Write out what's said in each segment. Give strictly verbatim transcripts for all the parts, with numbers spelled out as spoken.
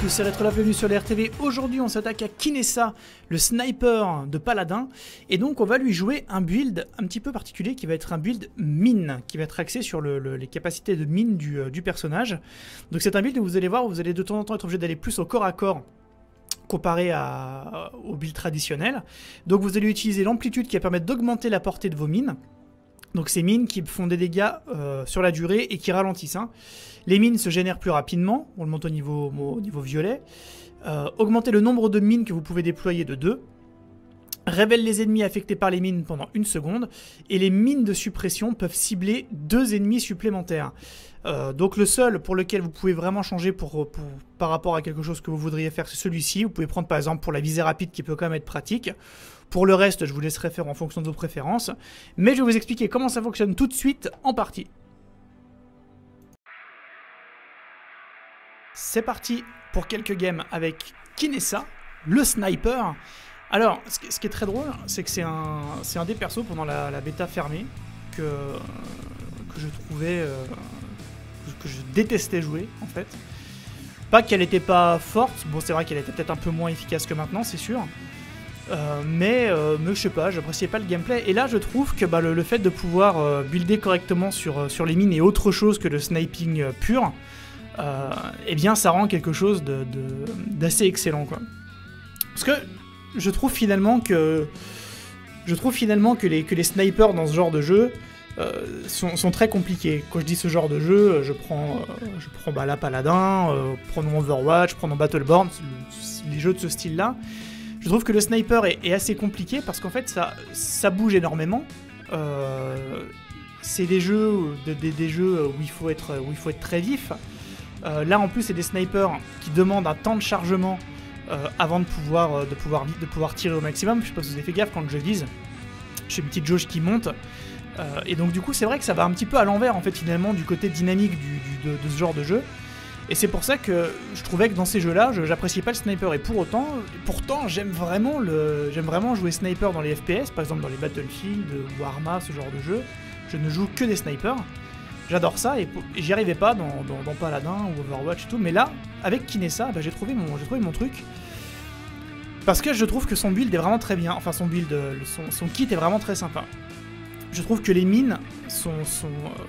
tous, c'est Retro, bienvenue sur l'R T V. Aujourd'hui on s'attaque à Kinessa, le sniper de Paladin. Et donc on va lui jouer un build un petit peu particulier qui va être un build mine, qui va être axé sur le, le, les capacités de mine du, euh, du personnage. Donc c'est un build où vous allez voir, où vous allez de temps en temps être obligé d'aller plus au corps à corps comparé à, au build traditionnel. Donc vous allez utiliser l'amplitude qui va permettre d'augmenter la portée de vos mines. Donc ces mines qui font des dégâts euh, sur la durée et qui ralentissent. Hein. Les mines se génèrent plus rapidement, on le monte au niveau, au niveau violet. Euh, augmenter le nombre de mines que vous pouvez déployer de deux. Révèle les ennemis affectés par les mines pendant une seconde. Et les mines de suppression peuvent cibler deux ennemis supplémentaires. Euh, donc le seul pour lequel vous pouvez vraiment changer pour, pour, par rapport à quelque chose que vous voudriez faire, c'est celui-ci. Vous pouvez prendre par exemple pour la visée rapide qui peut quand même être pratique. Pour le reste, je vous laisserai faire en fonction de vos préférences. Mais je vais vous expliquer comment ça fonctionne tout de suite en partie. C'est parti pour quelques games avec Kinessa, le sniper. Alors, ce qui, ce qui est très drôle, c'est que c'est un, c'est un des persos pendant la, la bêta fermée que, que je trouvais, euh, que je détestais jouer en fait. Pas qu'elle n'était pas forte, bon c'est vrai qu'elle était peut-être un peu moins efficace que maintenant, c'est sûr. Euh, mais, euh, mais je sais pas, j'appréciais pas le gameplay. Et là, je trouve que bah, le, le fait de pouvoir euh, builder correctement sur, sur les mines et autre chose que le sniping euh, pur, euh, eh bien, ça rend quelque chose de, de, d'assez excellent, quoi. Parce que je trouve finalement que je trouve finalement que les, que les snipers dans ce genre de jeu euh, sont, sont très compliqués. Quand je dis ce genre de jeu, je prends, euh, je prends bah, la Paladin, euh, prenons Overwatch, prenons Battleborn, les jeux de ce style-là. Je trouve que le sniper est, est assez compliqué parce qu'en fait ça, ça bouge énormément. Euh, c'est des jeux, de, des, des jeux où il faut être, où il faut être très vif. Euh, là en plus c'est des snipers qui demandent un temps de chargement euh, avant de pouvoir, de, pouvoir, de pouvoir tirer au maximum. Je sais pas si vous avez fait gaffe quand je vise. J'ai une petite jauge qui monte. Euh, et donc du coup c'est vrai que ça va un petit peu à l'envers en fait finalement du côté dynamique du, du, de, de ce genre de jeu. Et c'est pour ça que je trouvais que dans ces jeux-là, j'appréciais pas le sniper. Et pour autant, pourtant, j'aime vraiment, le, j'aime vraiment jouer sniper dans les F P S, par exemple dans les Battlefield ou Arma, ce genre de jeu. Je ne joue que des snipers. J'adore ça et, et j'y arrivais pas dans, dans, dans Paladin ou Overwatch et tout. Mais là, avec Kinessa, bah, j'ai trouvé, j'ai trouvé mon truc. Parce que je trouve que son build est vraiment très bien. Enfin, son build, son, son kit est vraiment très sympa. Je trouve que les mines sont, sont,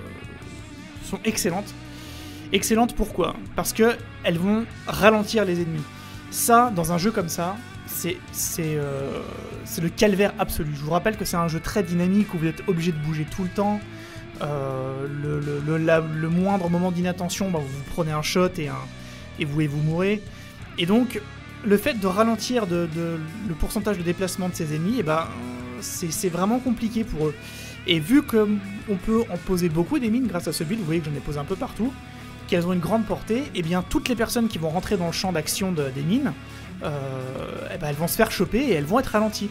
euh, sont excellentes. Excellente pourquoi? Parce que elles vont ralentir les ennemis. Ça, dans un jeu comme ça, c'est euh, le calvaire absolu. Je vous rappelle que c'est un jeu très dynamique où vous êtes obligé de bouger tout le temps. Euh, le, le, le, la, le moindre moment d'inattention, bah, vous prenez un shot et, un, et, vous, et vous mourrez. Et donc, le fait de ralentir de, de, le pourcentage de déplacement de ces ennemis, eh ben, c'est vraiment compliqué pour eux. Et vu qu'on peut en poser beaucoup des mines grâce à ce build, vous voyez que j'en ai posé un peu partout, qu'elles ont une grande portée, et eh bien toutes les personnes qui vont rentrer dans le champ d'action de, des mines, euh, eh ben, elles vont se faire choper et elles vont être ralenties.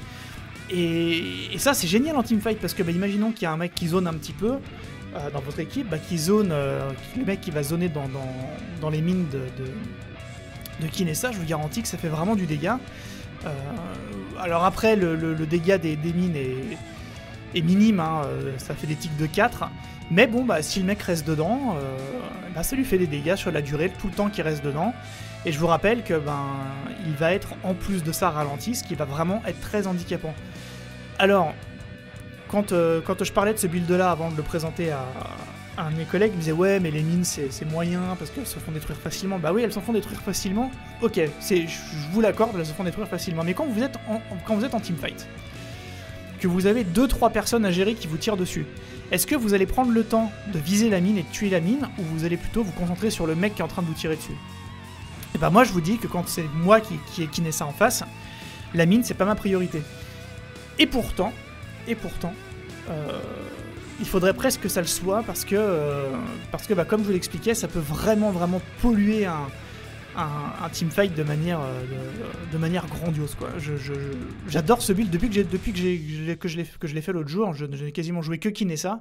Et, et ça c'est génial en teamfight parce que bah, imaginons qu'il y a un mec qui zone un petit peu euh, dans votre équipe, bah, qui zone, euh, le mec qui va zoner dans, dans, dans les mines de, de, de Kinessa, je vous garantis que ça fait vraiment du dégât. Euh, alors après le, le, le dégât des, des mines est, est minime, hein, ça fait des tics de quatre. Mais bon, bah, si le mec reste dedans, euh, bah, ça lui fait des dégâts sur la durée, tout le temps qu'il reste dedans. Et je vous rappelle que ben, il va être en plus de ça ralenti, ce qui va vraiment être très handicapant. Alors, quand, euh, quand je parlais de ce build-là avant de le présenter à, à un de mes collègues, il me disait ouais, mais les mines c'est moyen parce qu'elles se font détruire facilement. Bah oui, elles se font détruire facilement. Ok, je vous l'accorde, elles se font détruire facilement. Mais quand vous êtes en, quand vous êtes en teamfight, que vous avez deux trois personnes à gérer qui vous tirent dessus, est-ce que vous allez prendre le temps de viser la mine et de tuer la mine, ou vous allez plutôt vous concentrer sur le mec qui est en train de vous tirer dessus? Et ben moi je vous dis que quand c'est moi qui, qui, qui n'ai ça en face, la mine c'est pas ma priorité. Et pourtant, et pourtant, euh, il faudrait presque que ça le soit parce que, euh, parce que bah, comme je vous l'expliquais, ça peut vraiment vraiment polluer un, un, un teamfight de manière, de, de manière grandiose, quoi. Je, je, j'adore ce build depuis que j'ai depuis que j'ai que je l'ai que je l'ai fait l'autre jour. Je n'ai quasiment joué que Kinessa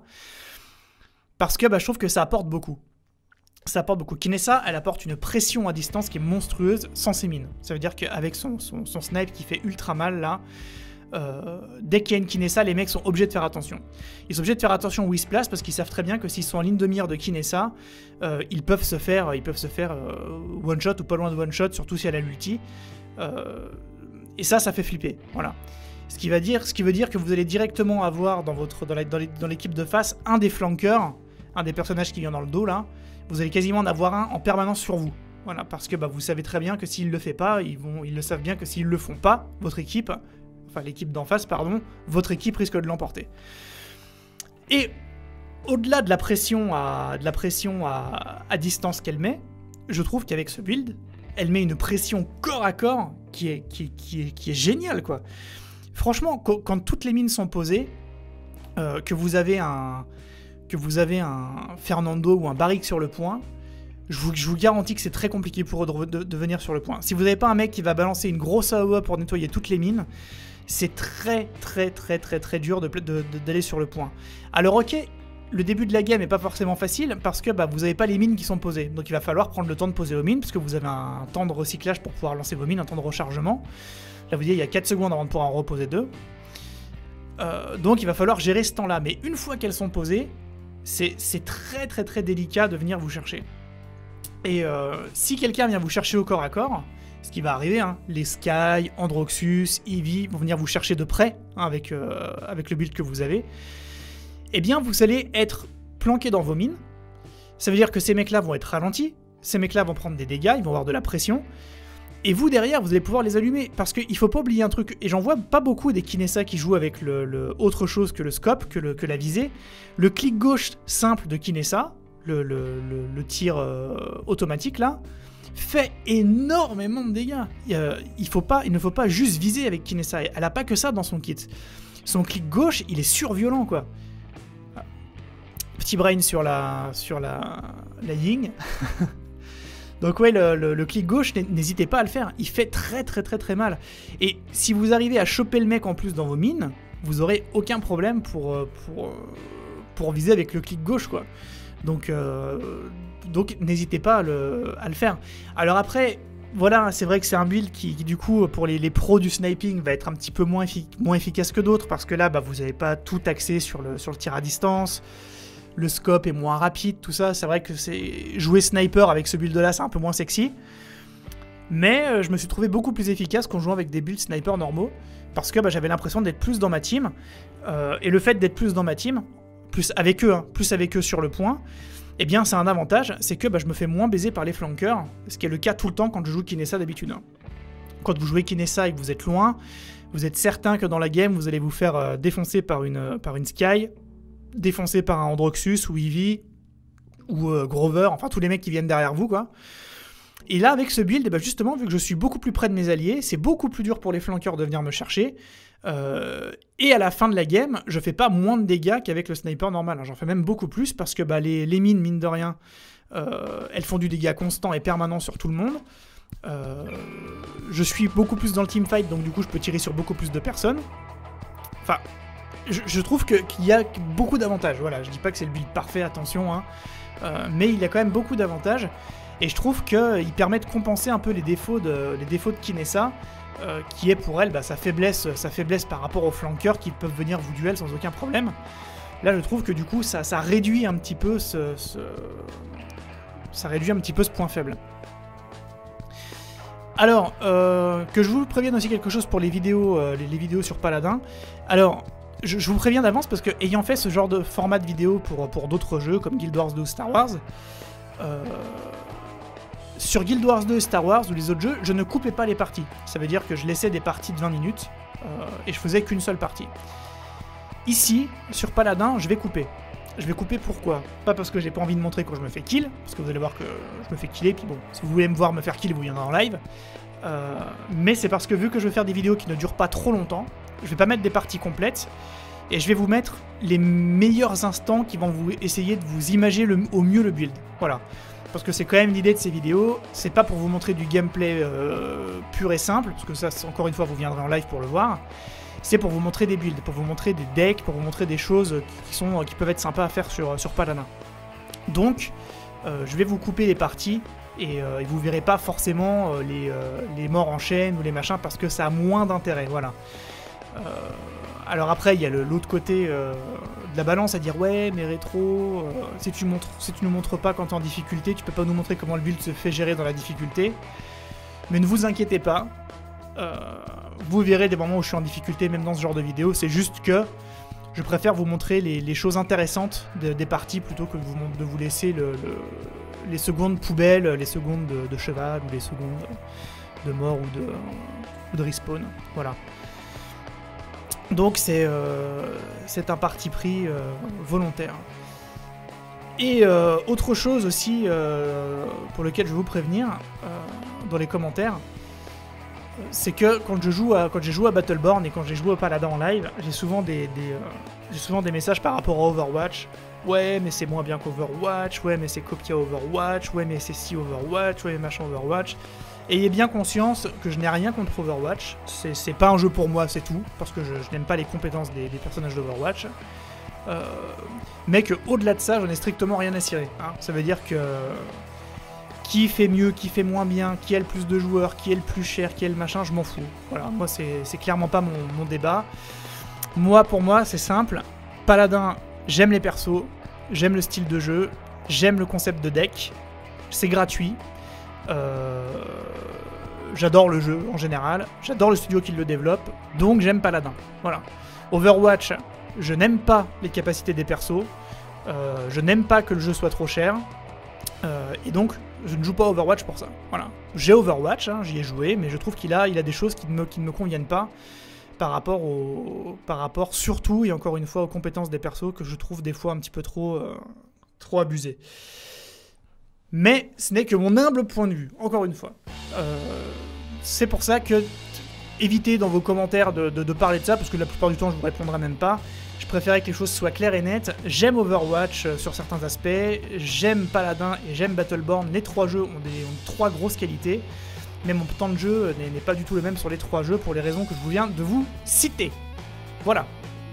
parce que bah, je trouve que ça apporte beaucoup. Ça apporte beaucoup. Kinessa, elle apporte une pression à distance qui est monstrueuse sans ses mines. Ça veut dire qu'avec son, son, son snipe qui fait ultra mal là, euh, dès qu'il y a une Kinessa, les mecs sont obligés de faire attention. Ils sont obligés de faire attention où ils se placent parce qu'ils savent très bien que s'ils sont en ligne de mire de Kinessa, euh, ils peuvent se faire, ils peuvent se faire euh, one shot ou pas loin de one shot, surtout si elle a l'ulti. Euh, et ça, ça fait flipper. Voilà. Ce qui, va dire, ce qui veut dire que vous allez directement avoir dans votre dans, la, dans l'équipe de face un des flanqueurs, un des personnages qui vient dans le dos là. Vous allez quasiment en avoir un en permanence sur vous. Voilà, parce que bah, vous savez très bien que s'ils le font pas, ils, vont, ils le savent bien que s'ils le font pas, votre équipe, enfin l'équipe d'en face, pardon, votre équipe risque de l'emporter. Et au-delà de la pression à, de la pression à, à distance qu'elle met, je trouve qu'avec ce build, elle met une pression corps à corps qui est, qui, qui est, qui est géniale, quoi. Franchement, quand, quand toutes les mines sont posées, euh, que vous avez un, que vous avez un Fernando ou un Barrick sur le point, Je vous, je vous garantis que c'est très compliqué pour eux de, de, de venir sur le point. Si vous n'avez pas un mec qui va balancer une grosse A O E pour nettoyer toutes les mines, c'est très très très très très dur de, de, de, d'aller sur le point. Alors ok, le début de la game n'est pas forcément facile parce que bah, vous n'avez pas les mines qui sont posées. Donc il va falloir prendre le temps de poser vos mines parce que vous avez un temps de recyclage pour pouvoir lancer vos mines, un temps de rechargement. Là vous voyez, il y a quatre secondes avant de pouvoir en reposer deux. Euh, donc il va falloir gérer ce temps-là. Mais une fois qu'elles sont posées, c'est très très très délicat de venir vous chercher. Et euh, si quelqu'un vient vous chercher au corps à corps, ce qui va arriver, hein, les Sky, Androxus, Eevee vont venir vous chercher de près hein, avec, euh, avec le build que vous avez, eh bien vous allez être planqué dans vos mines. Ça veut dire que ces mecs-là vont être ralentis, ces mecs-là vont prendre des dégâts, ils vont avoir de la pression, et vous derrière vous allez pouvoir les allumer. Parce qu'il ne faut pas oublier un truc, et j'en vois pas beaucoup des Kinessa qui jouent avec le, le autre chose que le scope, que, le, que la visée. Le clic gauche simple de Kinessa, Le, le, le, le tir euh, automatique là, fait énormément de dégâts. Euh, il, faut pas, il ne faut pas juste viser avec Kinessa. Elle a pas que ça dans son kit. Son clic gauche, il est surviolent quoi. Petit brain sur la sur la, la Ying. Donc ouais, le, le, le clic gauche, n'hésitez pas à le faire. Il fait très très très très mal. Et si vous arrivez à choper le mec en plus dans vos mines, vous aurez aucun problème pour pour pour viser avec le clic gauche quoi. Donc, euh, donc n'hésitez pas à le, à le faire. Alors après, voilà, c'est vrai que c'est un build qui, qui du coup, pour les, les pros du sniping, va être un petit peu moins, effic moins efficace que d'autres, parce que là, bah, vous n'avez pas tout axé sur le, sur le tir à distance, le scope est moins rapide, tout ça. C'est vrai que c'est jouer sniper avec ce build-là, c'est un peu moins sexy. Mais euh, je me suis trouvé beaucoup plus efficace qu'en jouant avec des builds sniper normaux, parce que bah, j'avais l'impression d'être plus dans ma team, euh, et le fait d'être plus dans ma team, plus avec eux, hein, plus avec eux sur le point, eh bien c'est un avantage, c'est que bah, je me fais moins baiser par les flanqueurs, ce qui est le cas tout le temps quand je joue Kinessa d'habitude. Quand vous jouez Kinessa et que vous êtes loin, vous êtes certain que dans la game, vous allez vous faire euh, défoncer par une, euh, par une Sky, défoncer par un Androxus ou Eevee, ou euh, Grover, enfin tous les mecs qui viennent derrière vous, quoi. Et là, avec ce build, eh ben, justement, vu que je suis beaucoup plus près de mes alliés, c'est beaucoup plus dur pour les flanqueurs de venir me chercher. Euh, et à la fin de la game, je fais pas moins de dégâts qu'avec le sniper normal. J'en fais même beaucoup plus parce que bah, les, les mines, mine de rien, euh, elles font du dégât constant et permanent sur tout le monde. Euh, je suis beaucoup plus dans le teamfight, donc du coup, je peux tirer sur beaucoup plus de personnes. Enfin, je, je trouve que, qu'il y a beaucoup d'avantages. Voilà, je dis pas que c'est le build parfait, attention, hein, euh, mais il y a quand même beaucoup d'avantages. Et je trouve qu'il permet de compenser un peu les défauts de, les défauts de Kinessa, euh, qui est pour elle bah, sa, faiblesse, sa faiblesse par rapport aux flanqueurs qui peuvent venir vous duel sans aucun problème. Là, je trouve que du coup, ça, ça réduit un petit peu ce, ce, ça réduit un petit peu ce point faible. Alors, euh, que je vous prévienne aussi quelque chose pour les vidéos, euh, les, les vidéos sur Paladin. Alors, je, je vous préviens d'avance parce que ayant fait ce genre de format de vidéo pour, pour d'autres jeux comme Guild Wars deux ou Star Wars, euh, sur Guild Wars deux, Star Wars ou les autres jeux, je ne coupais pas les parties. Ça veut dire que je laissais des parties de vingt minutes euh, et je faisais qu'une seule partie. Ici, sur Paladin, je vais couper. Je vais couper pourquoi? Pas parce que j'ai pas envie de montrer quand je me fais kill, parce que vous allez voir que je me fais killer, puis bon, si vous voulez me voir me faire kill, vous viendrez en live. Euh, mais c'est parce que vu que je vais faire des vidéos qui ne durent pas trop longtemps, je vais pas mettre des parties complètes, et je vais vous mettre les meilleurs instants qui vont vous essayer de vous imager le, au mieux le build. Voilà. Parce que c'est quand même l'idée de ces vidéos, c'est pas pour vous montrer du gameplay euh, pur et simple, parce que ça, encore une fois, vous viendrez en live pour le voir. C'est pour vous montrer des builds, pour vous montrer des decks, pour vous montrer des choses qui, sont, qui peuvent être sympas à faire sur, sur Paladin. Donc, euh, je vais vous couper les parties, et, euh, et vous verrez pas forcément euh, les, euh, les morts en chaîne ou les machins, parce que ça a moins d'intérêt, voilà. Euh, alors après, il y a l'autre côté euh, de la balance à dire ouais, mais rétro, euh, si tu montres, si tu nous montres pas quand t'es en difficulté, tu peux pas nous montrer comment le build se fait gérer dans la difficulté. Mais ne vous inquiétez pas, euh, vous verrez des moments où je suis en difficulté, même dans ce genre de vidéo. C'est juste que je préfère vous montrer les, les choses intéressantes de, des parties plutôt que de vous, de vous laisser le, le, les secondes poubelles, les secondes de, de cheval ou les secondes de mort ou de, ou de respawn. Voilà. Donc c'est euh, un parti pris euh, volontaire. Et euh, autre chose aussi euh, pour lequel je vais vous prévenir euh, dans les commentaires, c'est que quand je joue à, quand j'ai joué à Battleborn et quand j'ai joué au Paladin en live, j'ai souvent des, des euh, j'ai souvent des messages par rapport à Overwatch. Ouais, mais c'est moins bien qu'Overwatch. Ouais, mais c'est copié à Overwatch. Ouais, mais c'est si Overwatch. Ouais, mais machin Overwatch. Ayez bien conscience que je n'ai rien contre Overwatch. C'est pas un jeu pour moi, c'est tout, parce que je, je n'aime pas les compétences des, des personnages d'Overwatch. Euh, mais que au-delà de ça, j'en ai strictement rien à cirer. Hein. Ça veut dire que qui fait mieux, qui fait moins bien, qui a le plus de joueurs, qui est le plus cher, qui est le machin, je m'en fous. Voilà, moi c'est clairement pas mon, mon débat. Moi, pour moi, c'est simple. Paladin, j'aime les persos, j'aime le style de jeu, j'aime le concept de deck, c'est gratuit. Euh, j'adore le jeu en général, j'adore le studio qui le développe, donc j'aime Paladin. Voilà. Overwatch, je n'aime pas les capacités des persos, euh, je n'aime pas que le jeu soit trop cher, euh, et donc je ne joue pas Overwatch pour ça. Voilà. J'ai Overwatch, hein, j'y ai joué, mais je trouve qu'il a, il a des choses qui ne me, qui ne me conviennent pas par rapport, au, par rapport surtout, et encore une fois, aux compétences des persos que je trouve des fois un petit peu trop, euh, trop abusées. Mais ce n'est que mon humble point de vue, encore une fois. Euh, c'est pour ça que évitez dans vos commentaires de, de, de parler de ça, parce que la plupart du temps je vous répondrai même pas. Je préférais que les choses soient claires et nettes. J'aime Overwatch euh, sur certains aspects, j'aime Paladin et j'aime Battleborn. Les trois jeux ont, des, ont trois grosses qualités, mais mon temps de jeu n'est pas du tout le même sur les trois jeux pour les raisons que je viens de vous citer. Voilà.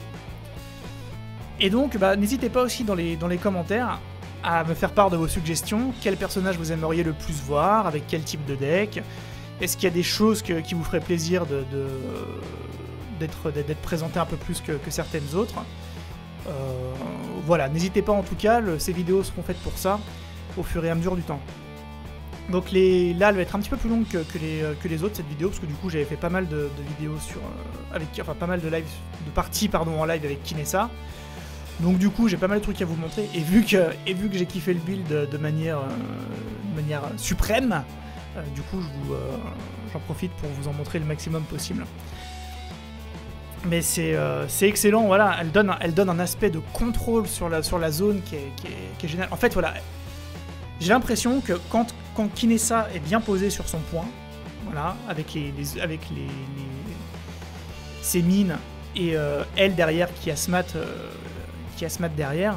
Et donc, bah, n'hésitez pas aussi dans les, dans les commentaires à me faire part de vos suggestions. Quel personnage vous aimeriez le plus voir, avec quel type de deck? Est-ce qu'il y a des choses que, qui vous feraient plaisir de, de, d'être d'être présenté un peu plus que, que certaines autres? euh, Voilà, n'hésitez pas en tout cas, le, ces vidéos seront faites pour ça, au fur et à mesure du temps. Donc les, là, elle va être un petit peu plus longue que, que, les, que les autres, cette vidéo, parce que du coup j'avais fait pas mal de, de vidéos sur... Euh, avec, enfin pas mal de live, de parties pardon, en live avec Kinessa. Donc du coup j'ai pas mal de trucs à vous montrer, et vu que, et vu que j'ai kiffé le build de, de, manière, euh, de manière suprême, euh, du coup j'en euh, profite pour vous en montrer le maximum possible. Mais c'est euh, excellent, voilà, elle donne, elle donne un aspect de contrôle sur la, sur la zone qui est, qui est, qui est génial. En fait voilà, j'ai l'impression que quand, quand Kinessa est bien posée sur son point, voilà, avec, les, les, avec les, les, ses mines, et euh, elle derrière qui a Smat... Euh, qui a Smat derrière,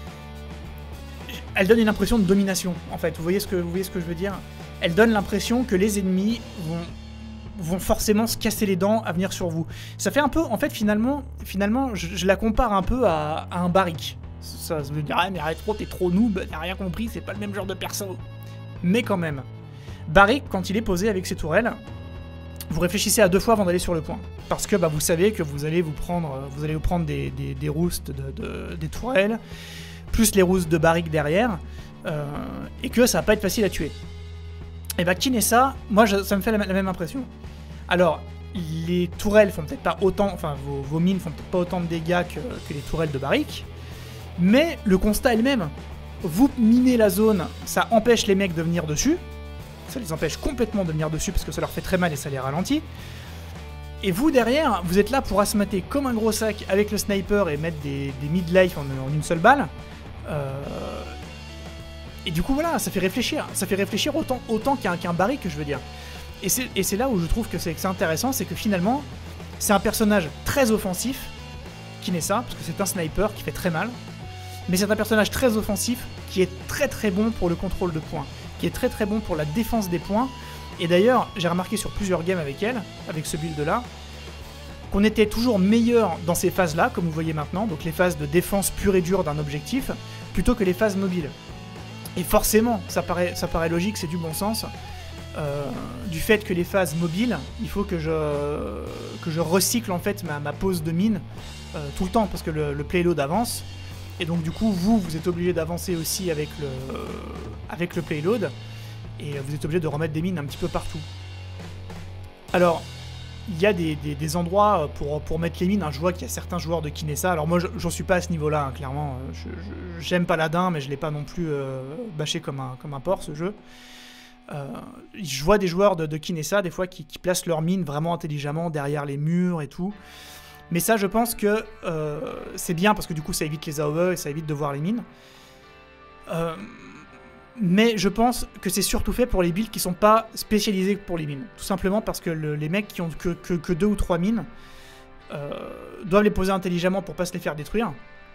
elle donne une impression de domination, en fait. Vous voyez ce que, vous voyez ce que je veux dire? Elle donne l'impression que les ennemis vont, vont forcément se casser les dents à venir sur vous. Ça fait un peu, en fait, finalement, finalement je, je la compare un peu à, à un Barik. Ça, ça veut dire, ah, mais Rétro, t'es trop noob, t'as rien compris, c'est pas le même genre de perso. Mais quand même, Barik, quand il est posé avec ses tourelles, vous réfléchissez à deux fois avant d'aller sur le point. Parce que bah, vous savez que vous allez vous prendre, vous allez vous prendre des, des, des roustes de, de, des tourelles, plus les roustes de Barik derrière, euh, et que ça va pas être facile à tuer. Et bah Kinessa, moi je, ça me fait la, la même impression. Alors, les tourelles font peut-être pas autant, enfin vos, vos mines font peut-être pas autant de dégâts que, que les tourelles de Barik, mais le constat est le même. Vous minez la zone, ça empêche les mecs de venir dessus, ça les empêche complètement de venir dessus parce que ça leur fait très mal et ça les ralentit. Et vous derrière, vous êtes là pour asmater comme un gros sac avec le sniper et mettre des, des mid-life en, en une seule balle. Euh... Et du coup voilà, ça fait réfléchir. Ça fait réfléchir autant, autant qu'un qu'un Barik, que je veux dire. Et c'est là où je trouve que c'est intéressant, c'est que finalement, c'est un personnage très offensif, Kinessa, parce que c'est un sniper qui fait très mal. Mais c'est un personnage très offensif qui est très très bon pour le contrôle de points, qui est très très bon pour la défense des points. Et d'ailleurs, j'ai remarqué sur plusieurs games avec elle, avec ce build-là, qu'on était toujours meilleur dans ces phases-là, comme vous voyez maintenant, donc les phases de défense pure et dure d'un objectif, plutôt que les phases mobiles. Et forcément, ça paraît, ça paraît logique, c'est du bon sens. euh, du fait que les phases mobiles, il faut que je, que je recycle en fait ma, ma pause de mine euh, tout le temps, parce que le, le playload avance. Et donc du coup, vous, vous êtes obligé d'avancer aussi avec le, avec le playload, et vous êtes obligé de remettre des mines un petit peu partout. Alors, il y a des, des, des endroits pour, pour mettre les mines, hein. Je vois qu'il y a certains joueurs de Kinessa, alors moi j'en suis pas à ce niveau-là, hein, clairement. J'aime Paladin, mais je l'ai pas non plus euh, bâché comme un, comme un porc, ce jeu. Euh, je vois des joueurs de, de Kinessa, des fois, qui, qui placent leurs mines vraiment intelligemment derrière les murs et tout. Mais ça, je pense que euh, c'est bien, parce que du coup, ça évite les A O E et ça évite de voir les mines. Euh, mais je pense que c'est surtout fait pour les builds qui sont pas spécialisés pour les mines. Tout simplement parce que le, les mecs qui ont que, que, que deux ou trois mines euh, doivent les poser intelligemment pour pas se les faire détruire.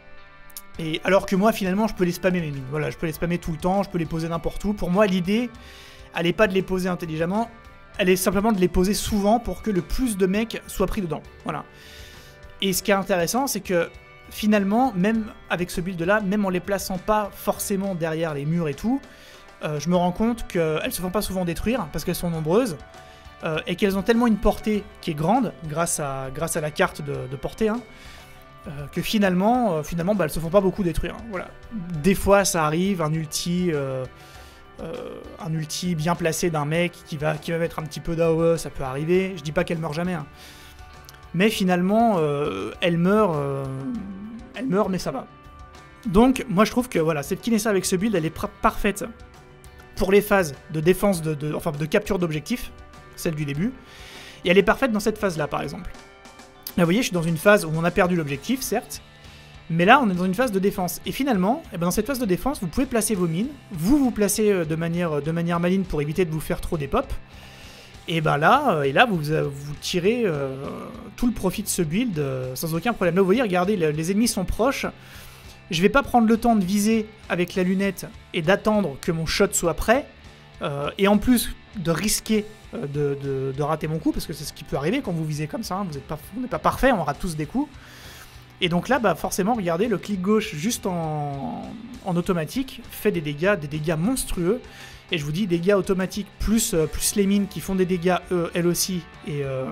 Et alors que moi, finalement, je peux les spammer mes mines. Voilà, je peux les spammer tout le temps, je peux les poser n'importe où. Pour moi, l'idée, elle n'est pas de les poser intelligemment, elle est simplement de les poser souvent pour que le plus de mecs soient pris dedans. Voilà. Et ce qui est intéressant, c'est que finalement, même avec ce build-là, même en les plaçant pas forcément derrière les murs et tout, euh, je me rends compte qu'elles se font pas souvent détruire parce qu'elles sont nombreuses euh, et qu'elles ont tellement une portée qui est grande grâce à, grâce à la carte de, de portée, hein, euh, que finalement, euh, finalement bah, elles se font pas beaucoup détruire. Hein, voilà. Des fois, ça arrive, un ulti, euh, euh, un ulti bien placé d'un mec qui va, qui va mettre un petit peu d'A O E, ça peut arriver. Je dis pas qu'elle meurt jamais, hein. Mais finalement, euh, elle meurt, euh, elle meurt, mais ça va. Donc, moi je trouve que voilà, cette Kinessa avec ce build, elle est parfaite pour les phases de défense, de, de, enfin de capture d'objectifs, celle du début, et elle est parfaite dans cette phase-là, par exemple. Là, vous voyez, je suis dans une phase où on a perdu l'objectif, certes, mais là, on est dans une phase de défense. Et finalement, eh ben, dans cette phase de défense, vous pouvez placer vos mines, vous vous placez de manière, de manière maligne pour éviter de vous faire trop des pops. Et ben là, et là vous, vous tirez euh, tout le profit de ce build euh, sans aucun problème. Là, vous voyez, regardez, les, les ennemis sont proches. Je vais pas prendre le temps de viser avec la lunette et d'attendre que mon shot soit prêt. Euh, et en plus de risquer euh, de, de, de rater mon coup, parce que c'est ce qui peut arriver quand vous visez comme ça. Hein, vous n'êtes pas, vous n'êtes pas parfait, on rate tous des coups. Et donc là, bah forcément, regardez, le clic gauche juste en, en automatique fait des dégâts, des dégâts monstrueux. Et je vous dis, dégâts automatiques plus, euh, plus les mines qui font des dégâts eux, elles aussi et, euh,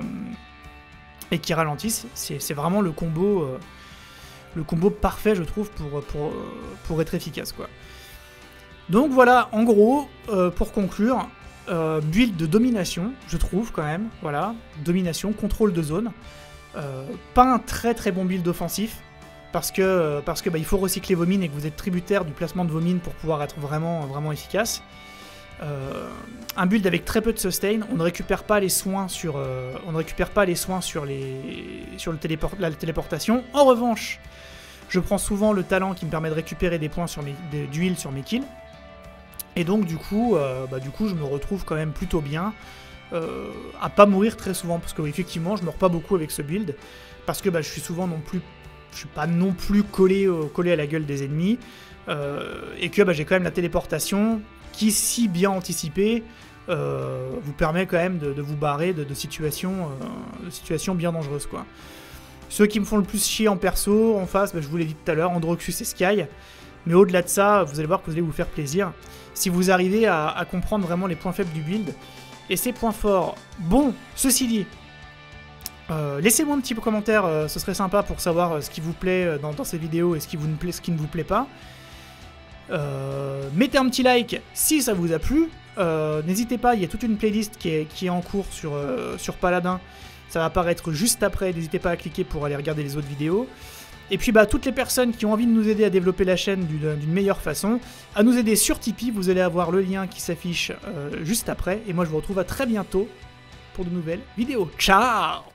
et qui ralentissent. C'est vraiment le combo, euh, le combo parfait, je trouve, pour, pour, pour être efficace, quoi. Donc voilà, en gros, euh, pour conclure, euh, build de domination, je trouve quand même. Voilà, domination, contrôle de zone. Euh, pas un très très bon build offensif. Parce que, parce que bah, il faut recycler vos mines et que vous êtes tributaire du placement de vos mines pour pouvoir être vraiment, vraiment efficace. Euh, un build avec très peu de sustain, on ne récupère pas les soins sur, euh, on ne récupère pas les soins sur, les, sur le téléport, la téléportation. En revanche, je prends souvent le talent qui me permet de récupérer des points sur mes, d'huile sur mes kills. Et donc du coup, euh, bah, du coup, je me retrouve quand même plutôt bien euh, à pas mourir très souvent, parce que effectivement, je meurs pas beaucoup avec ce build, parce que bah, je suis souvent non plus, je suis pas non plus collé, euh, collé à la gueule des ennemis, euh, et que bah, j'ai quand même la téléportation qui, si bien anticipée, euh, vous permet quand même de, de vous barrer de, de, situations, euh, de situations bien dangereuses, quoi. Ceux qui me font le plus chier en perso, en face, bah, je vous l'ai dit tout à l'heure, Androxus et Sky. Mais au-delà de ça, vous allez voir que vous allez vous faire plaisir si vous arrivez à, à comprendre vraiment les points faibles du build et ses points forts. Bon, ceci dit, euh, laissez-moi un petit commentaire, euh, ce serait sympa pour savoir euh, ce qui vous plaît dans, dans ces vidéos et ce qui, vous ne plaît, ce qui ne vous plaît pas. Euh, mettez un petit like si ça vous a plu. Euh, N'hésitez pas, il y a toute une playlist qui est, qui est en cours sur, euh, sur Paladin. Ça va apparaître juste après, n'hésitez pas à cliquer pour aller regarder les autres vidéos. Et puis bah, toutes les personnes qui ont envie de nous aider à développer la chaîne d'une meilleure façon, à nous aider sur Tipeee, vous allez avoir le lien qui s'affiche euh, juste après. Et moi je vous retrouve à très bientôt pour de nouvelles vidéos. Ciao!